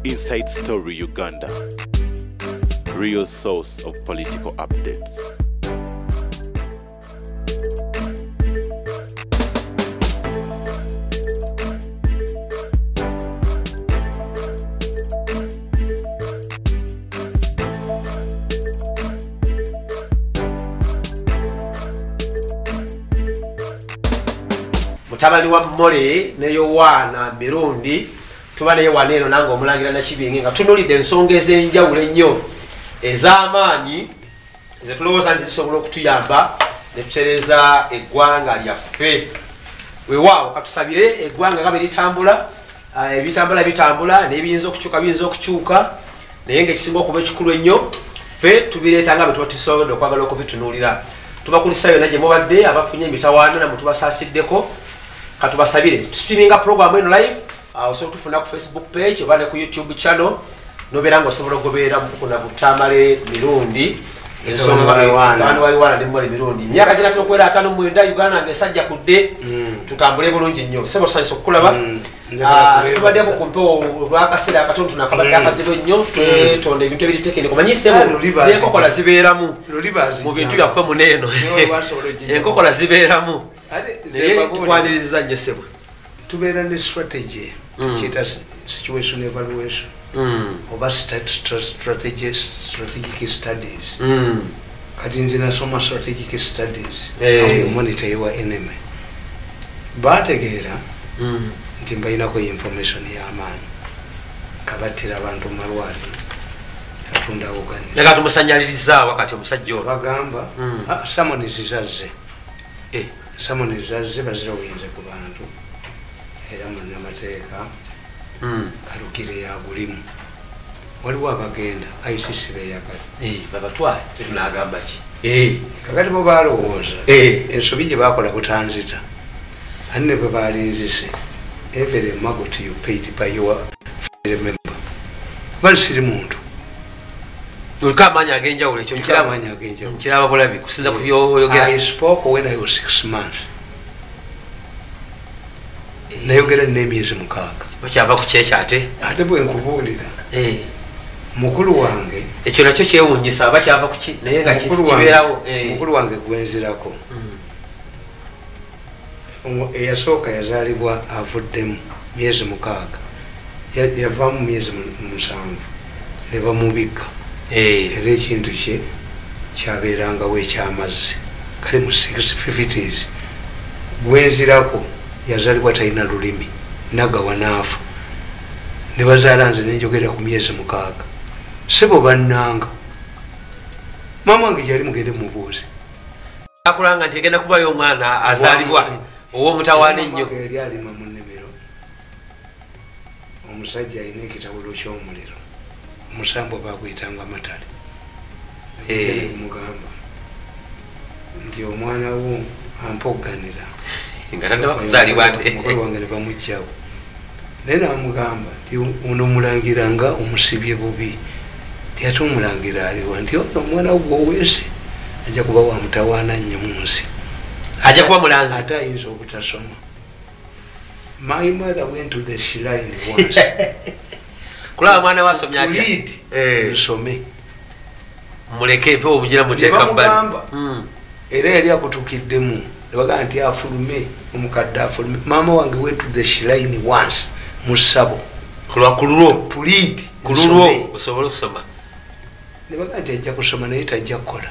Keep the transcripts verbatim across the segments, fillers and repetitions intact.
Inside Story Uganda, real source of political updates. Mutabali wa Mole ne Yowana Mirundi tubale waneno nango omulangira na kibingi nga tunulide ensonga ezenjawulo ennyo ez'amaanyi ze tulowooza nti zisobola okutuyamba ne tutereza eggwanga lyaffe. Weewaawo katusabire eggwanga nga bwe litambula, ebitambula bitambula n'ebiyinza okukyuka biyinza okukyuka, naye ng'ekisinga okuba ekikulu ennyo ffe tubireeta nga bwe tuba tusobodde okwagala okubitunuulira. Tubakulisa yonna gye mubadde abafunye emitawaana namwe tubasaasideko. Katubasabire streaminga program eno live osobola tufuna ku Facebook page oba ne ku YouTube channel nobeera ng'osobola okugoberera kuna Butamale Mirundi ensonga wano waliwana ne Mole Mirundi myaka gina tukwera atano mu mwenda Uganda ngesajja kudde tutambule bulungi nnyo sebo sanso okulaba tubadde ku mpewo lwakaseera akatono tunakabadde akazibu nnyo twetonda ebintu ebiriteekene kumanyisebo n'enkokola zibeeramu mu bintu byaffe muneeno enkokola zibeeramu tukwaniriza nnyo sebo tubeera ne strategy tukiyita situation evaluation oba strategic studies kati nze nasoma strategic studies monitor your enemy bategeera nti mbayinako information y'amaanyi kabattira abantu mu malwaliro atunda ogani naga tumusanyaliriza wakati omusajja ono bagamba samonizizaze samonizizaze bazira obuyinza ku bantu era munnamateeka kalukire yagulimu waliwo abagenda I C C beyagala babatwale tunagamba ki kakati bo balowooza ensobi gye bakola butanzita ani ne bwe balinzise every maggot you paid by your member bali siri muntu ulika amaanyi ag'enjawulo ekyo nkiraba bulabi kusinza ku byoyogera. I spoke when I was six months nayogera n'emyezi mukaaga okyava ku kyekyo ate ate bwe nkubuulira mukulu wange ekyo nakyo kyewuunyisa aba kyava ku ki naye nga kibeerawo mukulu wange gwenzirako eyasooka yazaalibwa avuddemu myezi mukaaga yavaamu myezi musanvu ne bamubikka era ekintu kye kyabeerangawo ekyamazzi kale mu six fifties gwenzirako yazalibwa talina lulimi nagawa naafa ne bazaala nze nenjogera ku myezi mukaaga sebo bannanga maama wange gyali mugende mubuuzi akulanga nti egenda kubayo omwana azaalibwa ow'omutawaana ennyo yali alima mu nnimiro omusajja alina ekitawulo ky'omuliro omusambo baguyitanga matale mugamba nti omwana wo ampogganira mukulu wange ne bamugjawo naye namugamba nti ono omulangiranga omusibye bubi ti ate omulangira aliwa nti ono omwana wo gwoweese ajja kuba wamutawaana nnyo mu nsi ajja kuba mulanzi ate ayinza obutasoma. My mother went to the shrine once kulaba mwana wasomye atya nsome muleke mpe omugira muteeka bbali era yali akutukiddemu nebagamba nti afulume omukadde afulume. Maama wange went to the shrine once mu ssabo kulwakululwo puliid kululwo osobole okusoma nebagamba nti ajja kusoma naye tajja kukola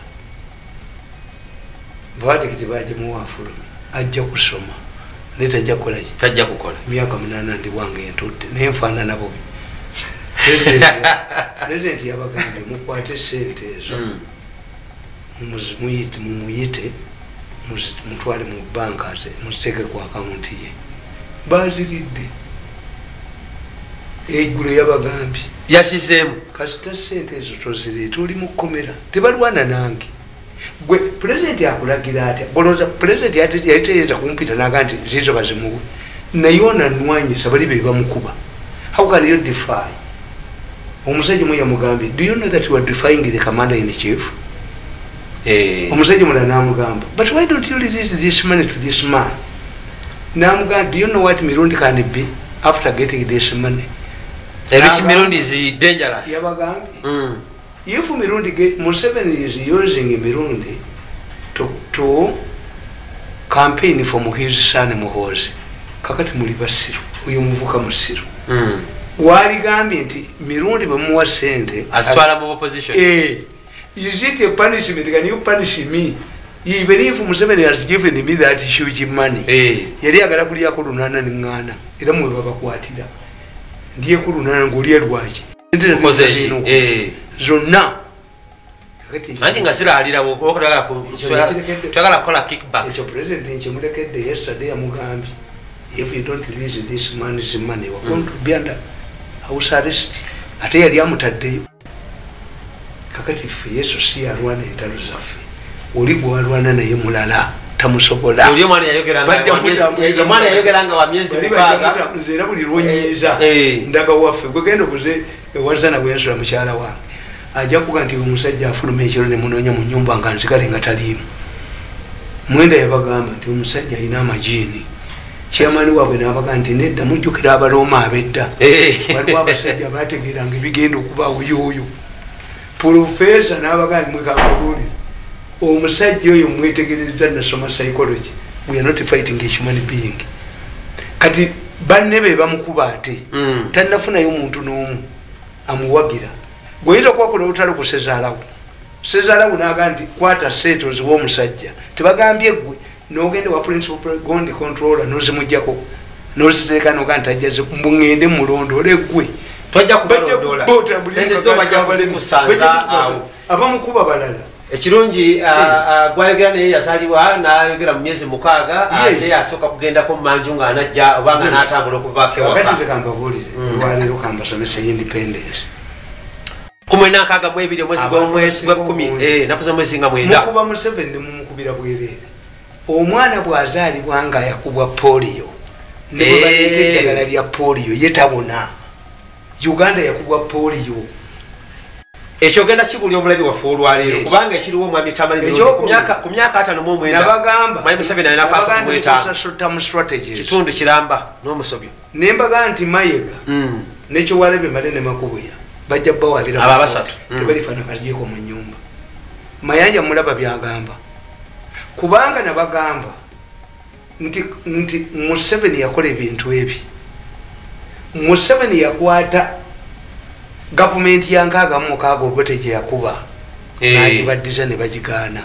vadikiti bagimuwa afulume ajja kusoma naye tajja kukola ki tajja kukola myaka munaana ndi wange entudde naye nfaanana bubi. Pulezidenti yabagambye mukwate sente ezo mumuyite mutwale mu banka muziteeke ku akawunti ye baziridde eggulo yabagambye yasizeemu kasita sente ezo tozireeta oli mu kkomera tebalwana nange gwe pulezidenti akulagira atya bolooza pulezidenti yali tereeta kumpita naga nti zizo bazimuwe naye onanwanyisa bali be bamukuba. How can you defy omusajja mu yamugambye do you know that you are defying the commander in chief? Omusajja mulala namugamba but why don't you release this money to this man? Namugamba do you know what Mirundi can be after getting this money? ebiki mirundi is dangerous yabagambye mm. if mirundi Museveni is using mirundi to, to campaign from his son Muhoozi kakati muli basiru uyu muvuka musiru mm. waligambye nti mirundi bamuwa sente asitwala mu opposition eh is it a punishment? Can you punish me? Even if Museveni has given me that huge money eh yali agala kulya ko lunana ningana era mwe babakwatira ndiye ko lunana ngoliye lwaki opposition eh zonna anti nga siralira bwo twagala ku twagala kola kickbacks the president nchemulekedde yesterday amugambye if you don't release this money's money we're going to be under house arrest ate yali amutaddeyo kakati ffe yesu si alwana entalo zaffe oli gwe walwana naye mulala tamusobola oli omwana yayogeranga wa myezi mukaaga nzeera buli lwonyiiza ndaga waffe gwe genda okuze ewazana bwensula mukyala wange ajja kuga nti omusajja afuluma ekiro ne munoonya mu nnyumba nga nzigale nga taliimu mwenda yabagamba nti omusajja alina amajiini chairman waabwe n'abaga nti nedda mujjukira abalooma abedda waliwo abasajja baategeeranga ebigenda okubaawo yooyo profesa n'abaga nti mwekababuulire omusajja oyo mwetegereza nasoma psychology we are not fighting a human being kati banne be bamukuba ate mm. tannafunayo omuntu n'omu amuwagira goyinza okwakola olutalo ku sezaalawo sezaalawo n'aga nti kwata setos w'omusajja tebagambye gwe n'ogende wa principal gondi controller n'ozimujjako n'ozitereka n'oga nti ajjaze mbungende mulondoole gwe twajja kubalondoola sente zo bajja kuzimusanza awo abamukuba balala ekirungi gwayogera naye yasalibwa n'ayogera mu myezi mukaaga ate yasooka kugendako mumanju nga anajja obanga n'atambula okuvaako ewaka kati tekambabuulize olwaleero kambasomesa independence kumwe nankaaga mu ebiri omwezi gw'ekumi naku z'omwezi nga mwenda mukuba Museveni ne mumukubira bwereere omwana bw'azaalibwa nga yakubwa polio ne bwe baleeta eddagala lya polio ye tabona Uganda yakubwa polio ekyo genda kibuli omulabi waffe olwaleero kubanga ekiriwo omwami ku myaka ataano mu omwenda Mwai Museveni alina kwasa kumwetaano kitundu kiramba n'omusobyo ne mbaga nti Mayiga nekyowalabe male ne Makubuya bajja bawalira aba basatu tebalifana kajiiko mu nyumba Mayanja mulaba byagamba kubanga nabagamba nti nti Museveni yakola ebintu ebi Museveni yakwata gavumenti yankaaga mu mukaaga oboteje yakuba n'agibaddiza ne bagigaana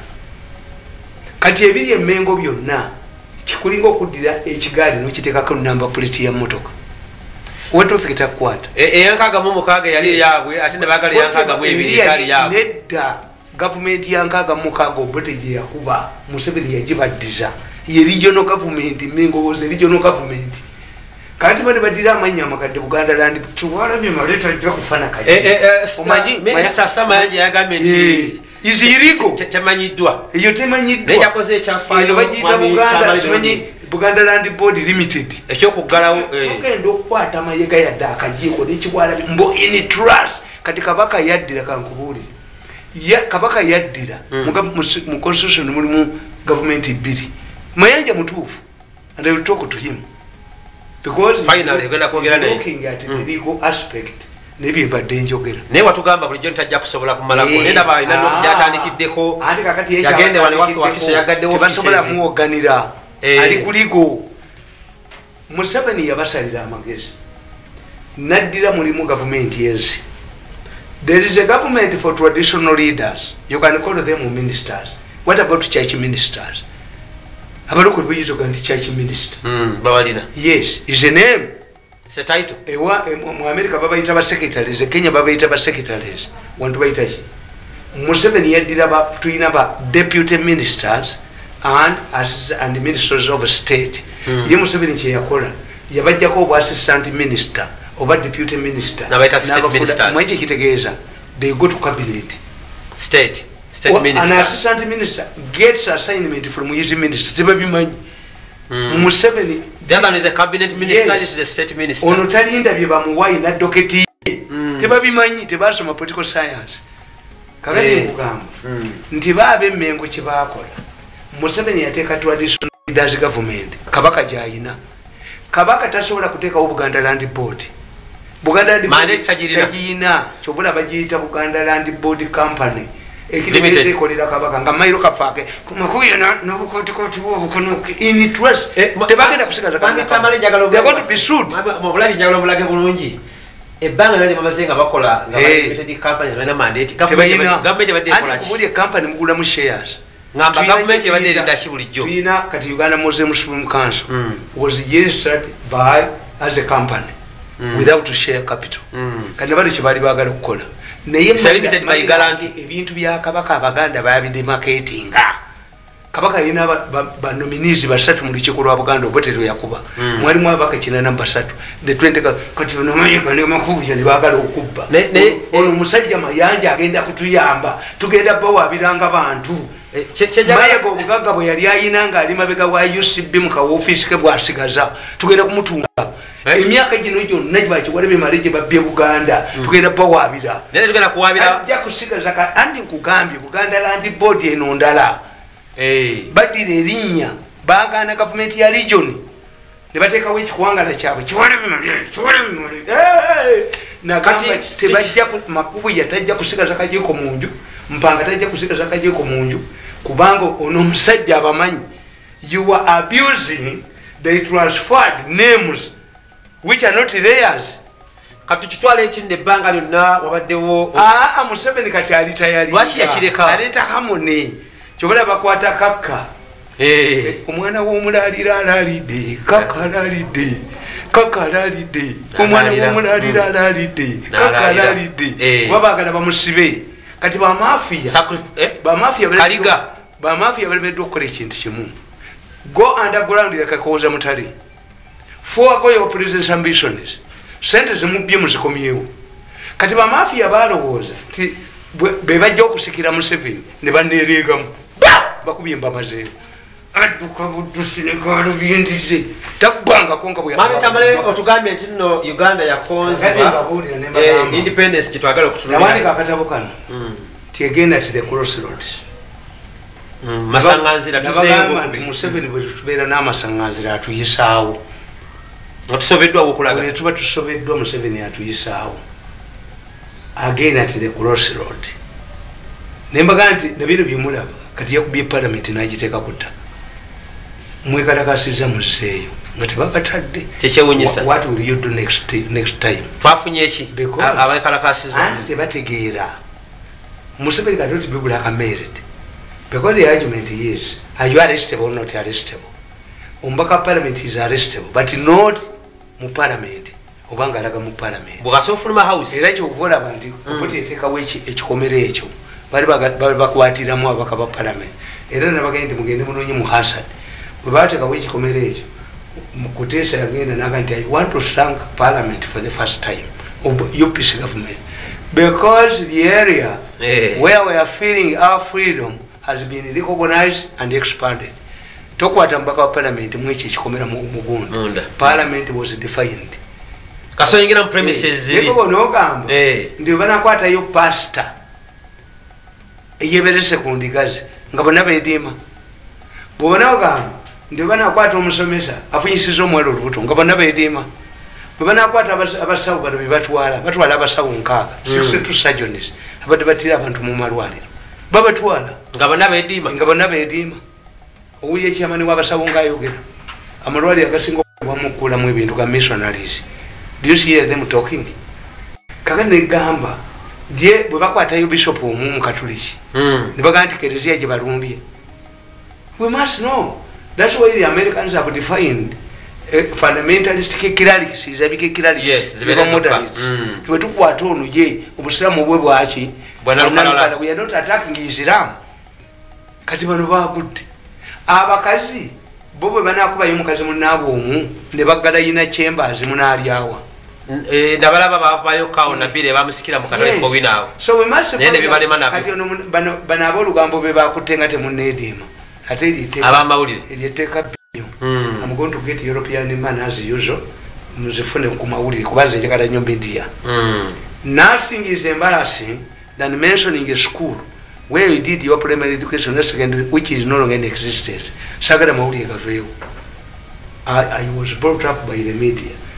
kati ebiri emmengo byonna kikulinga okuddira ekigaali n'okiteekako namba puleti ya mmotoka wetofika takwata eyankaaga mu mukaaga yali eyaabwe ate ne baagala eyankaaga mu ebiri ekali yaabwe nedda gavumenti yankaaga mu mukaaga oboteje yakuba Museveni yagibaddiza ye regional government mengowoze regional government kati bali badira amanya amakadde Buganda Land tuwalabye maleta ajja kufana kaji omanyi Minister Samayanja yagambe nti iziriko temanyiddwa iyo temanyiddwa ne yakoze ekyafaayo bagiyita Buganda simanyi Buganda Land Board Limited ekyokuggalawo tugenda okukwata Mayiga yadde akajiiko nekiwalabye mbo in trust kati kabaka yaddira kankubuulire ya kabaka yaddira mu constitution mulimu government ibiri Mayanja mutuufu and I will talk to him because finally genda kwogera naye looking at the legal aspect nebi badde njogera naye watugamba bulijjo ntajja kusobola kumalako nenda baina noti gyatandikiddeko ati kakati yagende wale watu wakiso yagaddewo tebasobola muwoganira ali kuligo Museveni yabasalira amagezi naddira mulimu government yensi there is a government for traditional leaders you can call them ministers what about church ministers abaloko biyizo kanti church minister mm bawalina yes is a name it's a title ewa mu America baba yita ba secretaries Kenya baba yita ba secretaries wantu bayita ki Museveni yaddira ba tuina ba deputy ministers and as and ministers of state mm. ye Museveni kye yakola yabajjako obwa assistant minister oba deputy minister na baita state ministers mwaje kitegeeza they go to cabinet state State well, minister. An assistant minister gets assignment from his minister. Tebabimanyi. Mm. Museveni. The other one is a cabinet minister. Yes. This is the state minister. Ono talinda bye bamuwayi na doketi. Mm. Tebabimanyi tebasoma political science. Kakati nkugamba. Mm. Nti baabe mmengo kye baakola. Museveni yateeka traditional leaders government. Kabaka gy'ayina. Kabaka tasobola kuteekawo Buganda Land Board. Buganda tagirina kyobula bagiyita Buganda Land Board Company ekirete ekolera kabaka nga mairo kafaake kumakuya n'obukotikoti bw'obukonoki in trust tebagenda kusigaza mubulabi njagala mulage bulungi ebbanga nali bamaze nga bakola nga limited company balina mandate gavumenti ebadde ekola ki buli company mugula mu shares ngamba gavumenti ebadde erinda ki bulijjo tulina kati Uganda Muslim Supreme Council was registered by as a company Mm. without to share capital kati bali kibali bagala okukola naye limited by guarantee ebintu bya kabaka abaganda bayabide marketinga kabaka yina ba nominees basatu mu lichiko lwa Buganda obotero yakuba mwali mwa baka kina namba three the twenty kati no manyi kandi makubya ni bagala okubba ono musajja mayanja agenda kutuyamba tugenda bawa biranga bantu maye go bugaga bwe yali ayina nga ali mabega wa U C B mu ka office ke bwasigaza tugenda kumutunga emyaka gino gyonna gibaki wali bimaleje babye Buganda tugenda bawabira nene tugenda kuwabira ajja kusigaza ka andi nkugambye Buganda Land Board eno ndala eh badire erinnya bagana government ya region ne batekawo ekikwangala kyabwe kiwale bimaleje kiwale bimaleje eh na kati tebajja makubu yatajja kusigaza kajiko munju mpanga tajja kusigaza kajiko munju kubanga ono musajja abamanyi you are abusing the transferred names which are not theirs kati kitwale ekinde banga lyonna wabaddewo ah ah Museveni kati ali tayari lwaki yakireka aleta hamone kyobala bakwata kakka eh omwana w'omulalira alalide kakka alalide kakka alalide omwana w'omulalira alalide kakka alalide wabagala bamusibe kati ba mafia ba mafia kaliga ba mafia balemeddwa okukola ekintu kimu go underground yakakoza mutali forego your president's ambitions sente zimubye muzikomyewo kati ba mafia balowooza ti bebajja okusikira Museveni ne banereegamu bakubye embamazeewo adduka buddusi ne gaalo byindize taggwanga konga bwe mami tamale otugambye nti nno Uganda yakonzibwa independence kitwagala okutulira nawandika akatabo kano tiegenda to the crossroads masanganzira tuzeewo Museveni bwe tubeera n'amasanganzira atuyisaawo tusobeddwa okulaga ne tuba tusobeddwa Museveni atuyisaawo again at the crossroad nembaga nti nabino byemulaba kati yakubye parliament n'agiteeka ku ttaka mwekalakasiza muzeeyo nga tebabatadde tekyewunyisa what will you do next, next time twafunye eki abekalakasiza anti tebategeera Museveni kati oti be black married because the argument is are you arrestable or not arrestable ombaka parliament is arrestable but not mu parliament obanga alaga mu parliament bwakaso fuluma house era kyo kuvola abantu okuti etekawo ekikomere ekyo bali bakwatiramu abaka ba parliament era nabagende mugende munonye mu Hasad bwe batekawo ekikomere ekyo mukutesa yagenda naga nti I want to thank parliament for the first time of U P C government because the area yeah. where we are feeling our freedom has been recognized and expanded tokwata mbaka wa parliament mwechi ekikomera mugunda parliament was defined kasoyingira mu premises ziri yego bonogamba eh ndio banakwata yo pastor eyeberese kundikazi ngabona bedima bonogamba ndio banakwata omusomesa afunyisizo omwalo lubuto ngabona bedima banakwata abasawo bano bibatwala batwala abasawo nkaaga sixty-two surgeons abadde batira abantu mu malwaliro babatwala ngabona bedima ngabona bedima owuye kyamani wabasawo ngayogera amalwali agasinga bamukula mu ebintu ga missionaries do you see them talking kaga ne gamba die bwe bakwata yo bishop omu mu katoliki mm. ne baga nti kerezia gye balumbye we must know that's why the Americans have defined uh, fundamentalist clerics is a big clerics yes the moderates mm. we tukwata ono je obusilamu bwe bwachi bwana lukalala we are not attacking Islam kati bano bagudde abakazi bobo banakuba yomukazi munabo omu ne bagala yina chambers munalyawa eh nabalaba bavayo kawo nabire bamusikira mu katale ko binawo so we must nende bibale mana kati ono bano banabo lugambo be bakutenga te munedima ate ite abamawulire yeteka byo mm. I'm going to get European man as usual muzifune ku mawulire kubanze njagala nnyo media mm. Nothing is embarrassing than mentioning a school where you did your primary education and secondary which is no longer in existence sagala mawulire gaveyo I, I was brought up by the media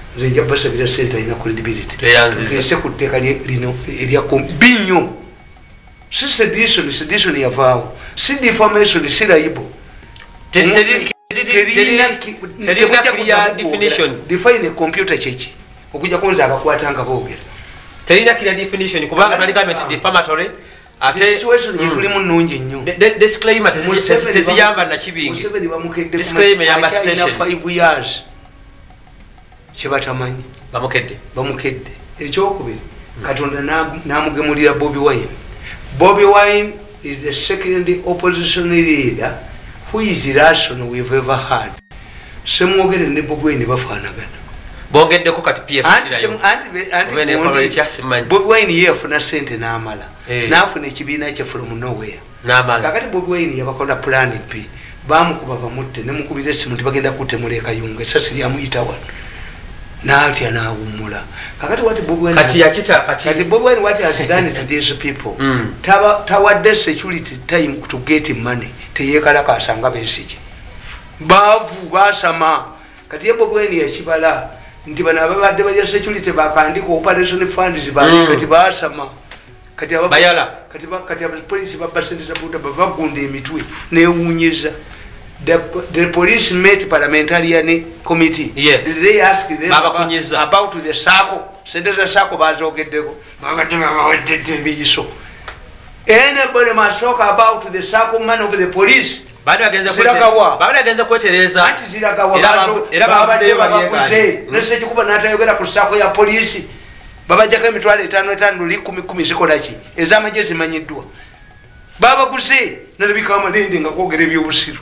nze nja basabira sente alina credibility Eyanziza. ese ku tteeka lye- lino erya binyo si sedition sedition yavaawo si defamation si layibo Te- teri- teri- teri- terina clear definition. define computer kyeki okujja kunza abakwata nga boogera terina clear definition kubanga twaligambe nti defamatory ate situation gyetulimu nnungi nnyo De- de- disclaimer tezi- tezi- teziyamba nakibingi. Museveni bamukedde Disclaimer yamba station. five years kyebatamanyi bamukedde bamukedde ekyokubiri katonda na- namugemulira bobi wine bobi wine is the second opposition leader who is rational we've ever had semwogere ne bobi wine bafaanagana bongeddeko kati P F Anti kirayo. sem- anti be- anti Bene gundi, Paul Kyasimanyi. bobi wine ye yafuna sente n'amala Eh. n'afuna ekibiina kye from nowhere n'amala kakati bobi wine yabakola plan p bamukuba bamutte nemukubira essimu nti bagenda kutemula ekayunga esasi lyamuyita wano naatya nawumula kakati wati bobi wine kati yakita kati kati bobi wine what has done to these people Mm. Taba- tawadde security time to get money teyekalakasa nga besije baavu basama kati ye bobi wine yakibala nti bano ababadde balya security bakandika operation funds bali Mm. kati basama kati aba- Bayala. kati ba- kati abapolisi babasendeza buda bavagunda emitwe newunyiza the, the police met parliamentarian committee Yes. Did they ask them Babakunyiza. about, about the sako sente za sako bazogeddeko babadde babaweddedde ebiyiso anybody must talk about the sako money of the police baada bagenza Ziragawa. baada bagenza kwetereza anti ziragawa Era bantu bavu- era babadde bavuddeyo babaguze balyegaanye. nesekikuba natayogera ku sako ya polisi babajjako emitwalo etaano etaano luli kumi kumi zikolaki ezamagye zimanyiddwa babaguze nalabika amalende nga kwogera ebyobusiru.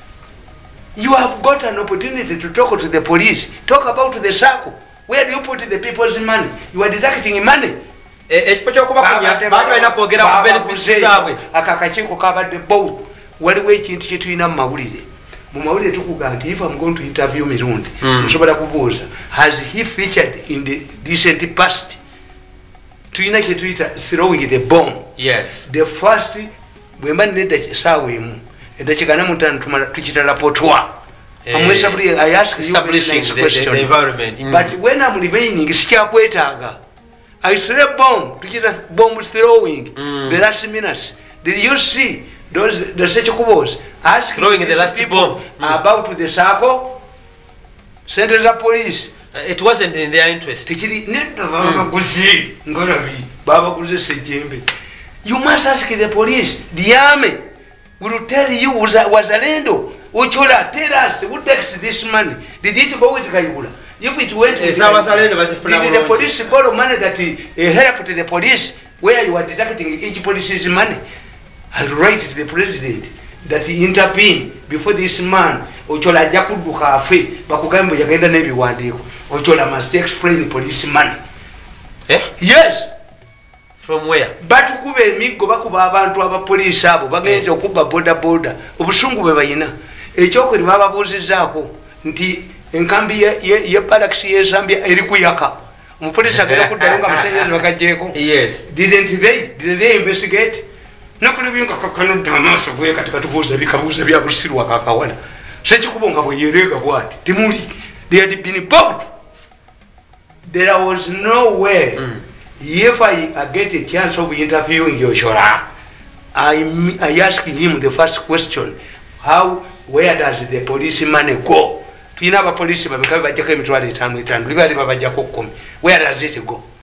You have got an opportunity to talk to the police. Talk about the circle. Where do you put the people's money? You are deducting money. ekifo kyokubakunya baada balina kwogera ku benefits zaabwe akakakiiko kabadde bow waliwo ekintu kyetulina mu mawulire mu mawulire tukugamba nti if I'm going to interview mirundi nsobola kubuuza has he featured in the decent past tulina kyetuyita throwing the bomb. yes The first bwemba nedda esaawa emu eddakiika na mutaano tumala tukita rapotwa amwesabuli I ask you a very establishing nice the, the, question. the environment mm. But when I'm remaining sikyakwetaaga I threw bomb tukita bomb throwing Mm. the last minutes. Did you see those the sekikubos ask Throwing the last bomb. Mm. about the circle centers of police Uh, it wasn't in their interest tikiri nedda babaguze ngalabi babaguze sejjembe. You must ask the police. The army will tell you wazalendo uchola tell us who takes this money. Did it go with Kayihura? If it went with Yes, Wazalendo bazifuna did the bulungi. police borrow money that uh, help to the police where you are deducting each police's money? I write to the president that he intervene before this man uchola ajja kudduka afe bakugambe yagenda n'ebiwandiiko uchola must explain police money. eh? Yes. From where Batukuba emiggo bakuba abantu abapoliisi abo bagenza okubba boda boda obusungu bwe bayina ekyokuli bababuuzizaako nti enkambi ye balakisi yesambya eri kuyaka omupoliisi agenda kuddayo nga musenyezi bagajjeeko. yes Didn't they, did they investigate? Nakulibinga kakanudde amaaso bwe kati katubuuza bikabuuza bya busirwa kakawana sekikubo nga bwe yereega bwati timuli they had been bobbed. There was no way mm. if I, I get a chance of interviewing Yoshora, I, I ask him the first question, how, where does the police money go? Tulina abapoliisi babeka bajjako emitwalo etaano etaano libali babajjako kkumi. Where does it go?